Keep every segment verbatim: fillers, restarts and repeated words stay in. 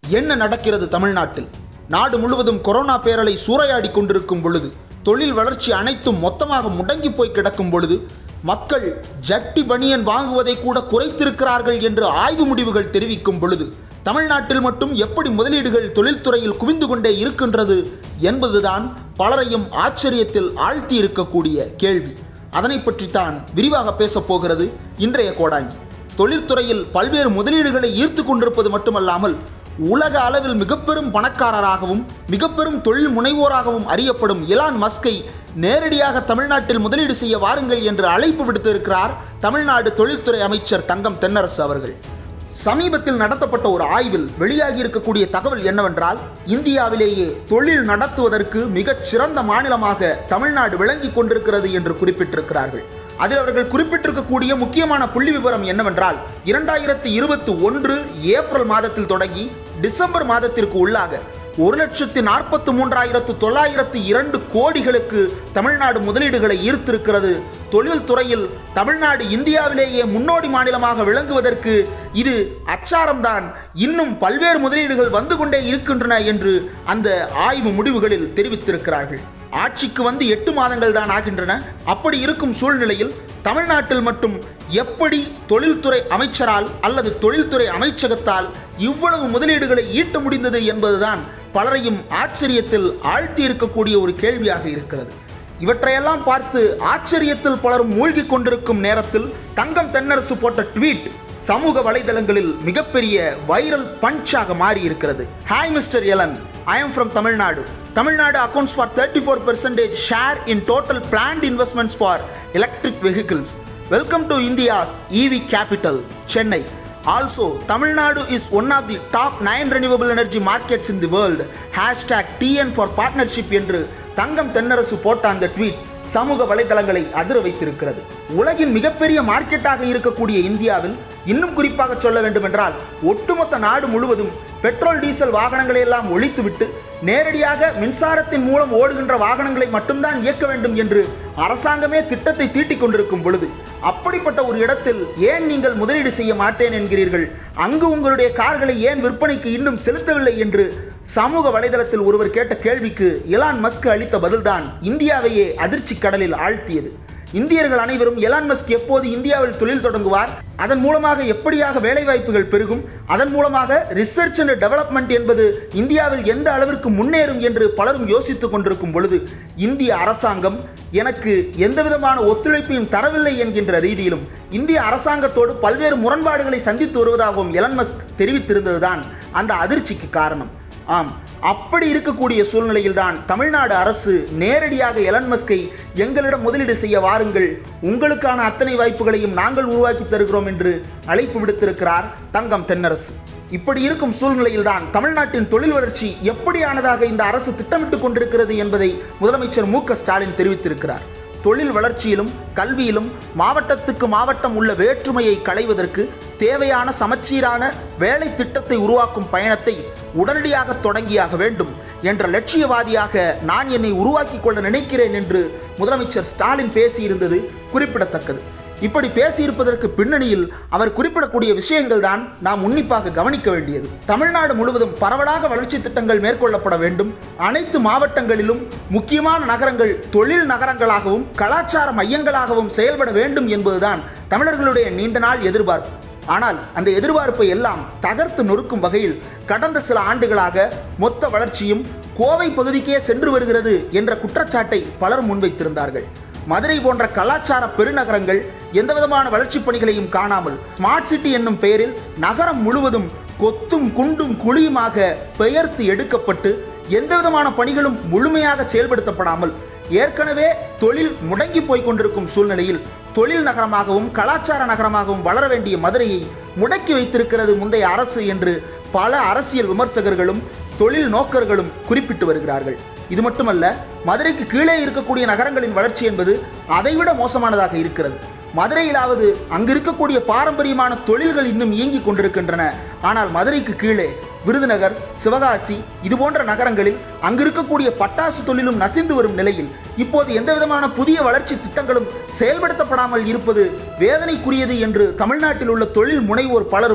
என்ன நடக்கிறது தமிழ்நாட்டில்? நாடு முழுவதும் கொரோனா பேரலை சூறையாடி கொண்டிருக்கும் பொழுது, தொழில் வளர்ச்சி அனைத்தும் மொத்தமாக முடங்கி போய் கிடக்கும் பொழுது, மக்கள் ஜட்டி பனியன் வாங்குவதை கூட குறைத்திருக்கிறார்கள் என்று ஆய்வு முடிவுகள் தெரிவிக்கும் பொழுது, தமிழ்நாட்டில் மட்டும் எப்படி முதலீடுகள் தொழில்துறையில் குவிந்து கொண்டே இருக்கின்றது என்பதுதான் பலரையும் ஆச்சரியத்தில் ஆழ்த்தி இருக்கக்கூடிய கேள்வி. அதனை பற்றித்தான் விரிவாக பேசப் போகிறது இன்றைய கோடாங்கி. தொழில்துறையில் பல்வேறு முதலீடுகளை ஈர்த்து கொண்டிருப்பது மட்டுமல்லாமல், உலக அளவில் மிக பெரும் பணக்காரராகவும் மிக பெரும் தொழில் முனைவோராகவும் அறியப்படும் எலான் மஸ்கை நேரடியாக தமிழ்நாட்டில் முதலீடு செய்ய வாருங்கள் என்று அழைப்பு விடுத்திருக்கிறார் தமிழ்நாடு தொழில்துறை அமைச்சர் தங்கம் தென்னரசு அவர்கள். சமீபத்தில் நடத்தப்பட்ட ஒரு ஆய்வில் வெளியாகி இருக்கக்கூடிய தகவல் என்னவென்றால், இந்தியாவிலேயே தொழில் நடத்துவதற்கு மிகச் சிறந்த மாநிலமாக தமிழ்நாடு விளங்கி கொண்டிருக்கிறது என்று குறிப்பிட்டிருக்கிறார்கள். அதில் அவர்கள் குறிப்பிட்டிருக்கக்கூடிய முக்கியமான புள்ளி விவரம் என்னவென்றால், இரண்டாயிரத்தி இருபத்தி ஒன்று ஏப்ரல் மாதத்தில் தொடங்கி டிசம்பர் மாதத்திற்கு உள்ளாக ஒரு லட்சத்தி நாற்பத்தி மூன்றாயிரத்து தொள்ளாயிரத்து இரண்டு கோடிகளுக்கு தமிழ்நாடு முதலீடுகளை ஈர்த்திருக்கிறது. தொழில்துறையில் தமிழ்நாடு இந்தியாவிலேயே முன்னோடி மாநிலமாக விளங்குவதற்கு இது அச்சாரம்தான். இன்னும் பல்வேறு முதலீடுகள் வந்து கொண்டே இருக்கின்றன என்று அந்த ஆய்வு முடிவுகளில் தெரிவித்திருக்கிறார்கள். ஆட்சிக்கு வந்து எட்டு மாதங்கள் தான் ஆகின்றன. அப்படி இருக்கும் சூழ்நிலையில் தமிழ்நாட்டில் மட்டும் எப்படி தொழில்துறை அமைச்சரால் அல்லது தொழில்துறை அமைச்சகத்தால் இவ்வளவு முதலீடுகளை ஈட்ட முடிந்தது என்பதுதான் பலரையும் ஆச்சரியத்தில் ஆழ்த்தி இருக்கக்கூடிய ஒரு கேள்வியாக இருக்கிறது. இவற்றையெல்லாம் பார்த்து ஆச்சரியத்தில் பலரும் மூழ்கி கொண்டிருக்கும் நேரத்தில் தங்கம் தென்னரசு போட்ட ட்வீட் சமூக வலைதளங்களில் மிகப்பெரிய வைரல் பஞ்சாக மாறி இருக்கிறது. Hi mister Elon, I am from Tamil Nadu. Tamilnadu accounts for thirty-four percent share in total planned investments for electric vehicles. Welcome to India's E V capital, Chennai. Also, Tamil Nadu is one of the top nine renewable energy markets in the world. Hashtag T N for partnership என்று தங்கம் தென்னரசு போட்ட அந்த tweet சமூக வலைதளங்களை அதிர வைத்திருக்கிறது. உலகின் மிகப்பெரிய மார்க்கெட்டாக இருக்கக்கூடிய இந்தியாவில், இன்னும் குறிப்பாக சொல்ல வேண்டுமென்றால், ஒட்டுமொத்த நாடு முழுவதும் பெட்ரோல் டீசல் வாகனங்களை எல்லாம் ஒழித்துவிட்டு நேரடியாக மின்சாரத்தின் மூலம் ஓடுகின்ற வாகனங்களை மட்டும்தான் இயக்க வேண்டும் என்று அரசாங்கமே திட்டத்தை தீட்டிக் கொண்டிருக்கும் பொழுது, அப்படிப்பட்ட ஒரு இடத்தில் ஏன் நீங்கள் முதலீடு செய்ய மாட்டேன் என்கிறீர்கள்? அங்கு உங்களுடைய கார்களை ஏன் விற்பனைக்கு இன்னும் செலுத்தவில்லை என்று சமூக வலைதளத்தில் ஒருவர் கேட்ட கேள்விக்கு எலான் மஸ்க் அளித்த பதில்தான் இந்தியாவையே அதிர்ச்சி கடலில் ஆழ்த்தியது. இந்தியர்கள் அனைவரும் எலான் மஸ்க் எப்போது இந்தியாவில் தொழில் தொடங்குவார், அதன் மூலமாக எப்படியாக வேலைவாய்ப்புகள் பெருகும், அதன் மூலமாக ரிசர்ச் அண்ட் டெவலப்மெண்ட் என்பது இந்தியாவில் எந்த அளவிற்கு முன்னேறும் என்று பலரும் யோசித்துக் கொண்டிருக்கும் பொழுது, இந்திய அரசாங்கம் எனக்கு எந்த விதமான ஒத்துழைப்பையும் தரவில்லை என்கின்ற ரீதியிலும் இந்திய அரசாங்கத்தோடு பல்வேறு முரண்பாடுகளை சந்தித்து வருவதாகவும் எலான் மஸ்க் தெரிவித்திருந்ததுதான் அந்த அதிர்ச்சிக்கு காரணம். ஆம், அப்படி இருக்கக்கூடிய சூழ்நிலையில் தான் தமிழ்நாடு அரசு நேரடியாக எலான் மஸ்கை எங்களிடம் முதலீடு செய்ய வாருங்கள், உங்களுக்கான அத்தனை வாய்ப்புகளையும் நாங்கள் உருவாக்கி தருகிறோம் என்று அழைப்பு விடுத்திருக்கிறார் தங்கம் தென்னரசு. இப்படி இருக்கும் சூழ்நிலையில் தான் தமிழ்நாட்டின் தொழில் வளர்ச்சி எப்படியானதாக இந்த அரசு திட்டமிட்டுக் கொண்டிருக்கிறது என்பதை முதலமைச்சர் மு க ஸ்டாலின் தெரிவித்திருக்கிறார். தொழில் வளர்ச்சியிலும் கல்வியிலும் மாவட்டத்துக்கு மாவட்டம் உள்ள வேற்றுமையை களைவதற்கு தேவையான சமச்சீரான வேலை திட்டத்தை உருவாக்கும் பயணத்தை உடனடியாக தொடங்கியாக வேண்டும் என்ற லட்சியவாதியாக நான் என்னை உருவாக்கி கொள்ள நினைக்கிறேன் என்று முதலமைச்சர் ஸ்டாலின் பேசியிருந்தது குறிப்பிடத்தக்கது. இப்படி பேசியிருப்பதற்கு பின்னணியில் அவர் குறிப்பிடக்கூடிய விஷயங்கள் தான் நாம் உன்னிப்பாக கவனிக்க வேண்டியது. தமிழ்நாடு முழுவதும் பரவலாக வளர்ச்சி திட்டங்கள் மேற்கொள்ளப்பட வேண்டும். அனைத்து மாவட்டங்களிலும் முக்கியமான நகரங்கள் தொழில் நகரங்களாகவும் கலாச்சார மையங்களாகவும் செயல்பட வேண்டும் என்பதுதான் தமிழர்களுடைய நீண்ட நாள் எதிர்பார்ப்பு. ஆனால் அந்த எதிர்பார்ப்பை எல்லாம் தகர்த்து நொறுக்கும் வகையில் கடந்த சில ஆண்டுகளாக மொத்த வளர்ச்சியும் கோவை பகுதிக்கே சென்று வருகிறது என்ற குற்றச்சாட்டை பலர் முன்வைத்திருந்தார்கள். மதுரை போன்ற கலாச்சார பெருநகரங்கள் எந்த விதமான வளர்ச்சி பணிகளையும் காணாமல் ஸ்மார்ட் சிட்டி என்னும் பெயரில் நகரம் முழுவதும் கொத்தும் குண்டும் குழியுமாக பெயர்த்து எடுக்கப்பட்டு எந்த விதமான பணிகளும் முழுமையாக செயல்படுத்தப்படாமல் ஏற்கனவே தொழில் முடங்கி போய் கொண்டிருக்கும் சூழ்நிலையில் தொழில் நகரமாகவும் கலாச்சார நகரமாகவும் வளர வேண்டிய மதுரையை முடக்கி வைத்திருக்கிறது முந்தைய அரசு என்று பல அரசியல் விமர்சகர்களும் தொழில் நோக்கர்களும் குறிப்பிட்டு வருகிறார்கள். இது மட்டுமல்ல, மதுரைக்கு கீழே இருக்கக்கூடிய நகரங்களின் வளர்ச்சி என்பது அதைவிட மோசமானதாக இருக்கிறது. மதுரையிலாவது அங்கு இருக்கக்கூடிய பாரம்பரியமான தொழில்கள் இன்னும் இயங்கி கொண்டிருக்கின்றன. ஆனால் மதுரைக்கு கீழே விருதுநகர், சிவகாசி இது போன்ற நகரங்களில் அங்கு இருக்கக்கூடிய பட்டாசு தொழிலும் நசிந்து வரும் நிலையில் இப்போது எந்த விதமான புதிய வளர்ச்சி திட்டங்களும் செயல்படுத்தப்படாமல் இருப்பது வேதனைக்குரியது என்று தமிழ்நாட்டில் உள்ள தொழில் முனைவோர் பலரும்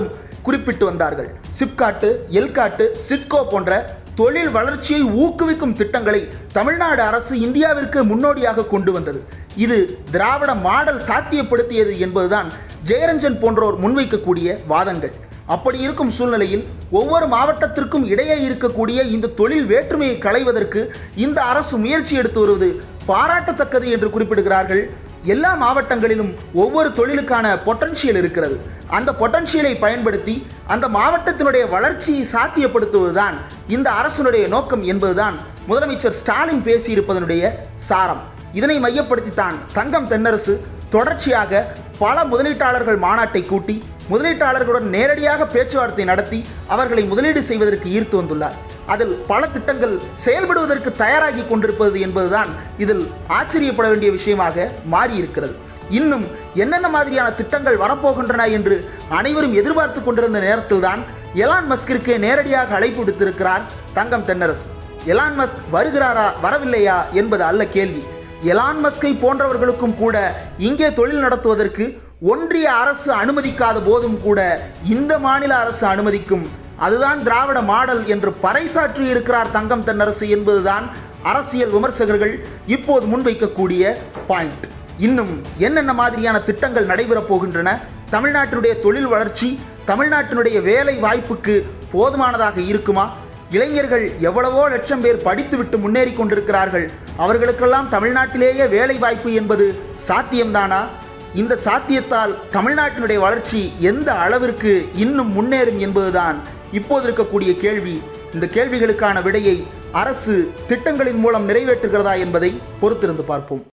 குறிப்பிட்டு வந்தார்கள். சிப்காட்டு, எல்காட்டு, சிட்கோ போன்ற தொழில் வளர்ச்சியை ஊக்குவிக்கும் திட்டங்களை தமிழ்நாடு அரசு இந்தியாவிற்கு முன்னோடியாக கொண்டு வந்தது. இது திராவிட மாடல் சாத்தியப்படுத்தியது என்பதுதான் ஜெயரஞ்சன் போன்றோர் முன்வைக்கக்கூடிய வாதங்கள். அப்படி இருக்கும் சூழ்நிலையில் ஒவ்வொரு மாவட்டத்திற்கும் இடையே இருக்கக்கூடிய இந்த தொழில் வேற்றுமையை களைவதற்கு இந்த அரசு முயற்சி எடுத்து வருவது பாராட்டத்தக்கது என்று குறிப்பிடுகிறார்கள். எல்லா மாவட்டங்களிலும் ஒவ்வொரு தொழிலுக்கான பொட்டன்ஷியல் இருக்கிறது. அந்த பொட்டன்ஷியலை பயன்படுத்தி அந்த மாவட்டத்தினுடைய வளர்ச்சியை சாத்தியப்படுத்துவதுதான் இந்த அரசுடைய நோக்கம் என்பதுதான் முதலமைச்சர் ஸ்டாலின் பேசியிருப்பதனுடைய சாரம். இதனை மையப்படுத்தித்தான் தங்கம் தென்னரசு தொடர்ச்சியாக பல முதலீட்டாளர்கள் மாநாட்டை கூட்டி முதலீட்டாளர்களுடன் நேரடியாக பேச்சுவார்த்தை நடத்தி அவர்களை முதலீடு செய்வதற்கு ஈர்த்து வந்துள்ளார். அதில் பல திட்டங்கள் செயல்படுவதற்கு தயாராகி கொண்டிருப்பது என்பதுதான் இதில் ஆச்சரியப்பட வேண்டிய விஷயமாக மாறியிருக்கிறது. இன்னும் என்னென்ன மாதிரியான திட்டங்கள் வரப்போகின்றன என்று அனைவரும் எதிர்பார்த்து கொண்டிருந்த நேரத்தில் தான் எலான் மஸ்கிற்கு நேரடியாக அழைப்பு விடுத்திருக்கிறார் தங்கம் தென்னரசு. எலான் மஸ்க் வருகிறாரா வரவில்லையா என்பது அல்ல கேள்வி. எலான் மஸ்கை போன்றவர்களுக்கும் கூட இங்கே தொழில் நடத்துவதற்கு ஒன்றிய அரசு அனுமதிக்காத போதும் கூட இந்த மாநில அரசு அனுமதிக்கும், அதுதான் திராவிட மாடல் என்று பறைசாற்றி இருக்கிறார் தங்கம் தென்னரசு என்பதுதான் அரசியல் விமர்சகர்கள் இப்போது முன்வைக்கக்கூடிய பாயிண்ட். இன்னும் என்னென்ன மாதிரியான திட்டங்கள் நடைபெறப் போகின்றன? தமிழ்நாட்டினுடைய தொழில் வளர்ச்சி தமிழ்நாட்டினுடைய வேலை வாய்ப்புக்கு போதுமானதாக இருக்குமா? இளைஞர்கள் எவ்வளவோ லட்சம் பேர் படித்துவிட்டு முன்னேறி கொண்டிருக்கிறார்கள். அவர்களுக்கெல்லாம் தமிழ்நாட்டிலேயே வேலை வாய்ப்பு என்பது சாத்தியம்தானா? இந்த சாத்தியத்தால் தமிழ்நாட்டினுடைய வளர்ச்சி எந்த அளவிற்கு இன்னும் முன்னேறும் என்பதுதான் இப்போது இருக்கக்கூடிய கேள்வி. இந்த கேள்விகளுக்கான விடையை அரசு திட்டங்களின் மூலம் நிறைவேற்றுகிறதா என்பதை பொறுத்திருந்து பார்ப்போம்.